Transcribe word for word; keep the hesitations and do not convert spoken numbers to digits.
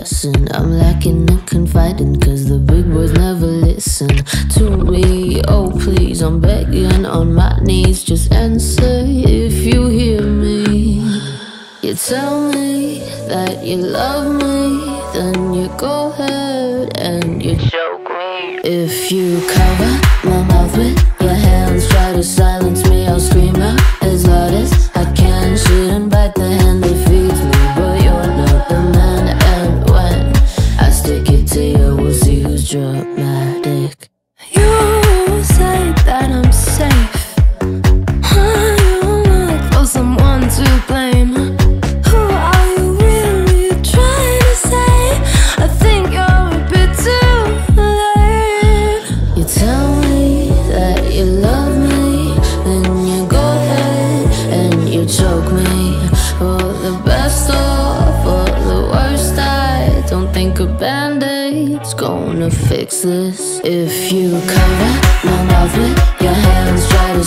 lesson. I'm lacking in confiding, cause the big boys never listen to me. Oh please, I'm begging on my knees, just answer if you hear me. You tell me that you love me, then you go ahead and you choke me. If you cover my mouth with your hands, try to silence me, I'll scream out as loud as I can. Shouldn't bite the hand that feeds me, but you're not the man. And when I stick it to you, we'll see who's dramatic. You say that I'm safe, I don't look for someone to blame. Who are you really trying to say? I think you're a bit too late. You tell me that you love me, then you go ahead and you choke me. For the best or for the worst, I don't think a bandaid's gonna fix this. If you cover my mouth with your hands, try to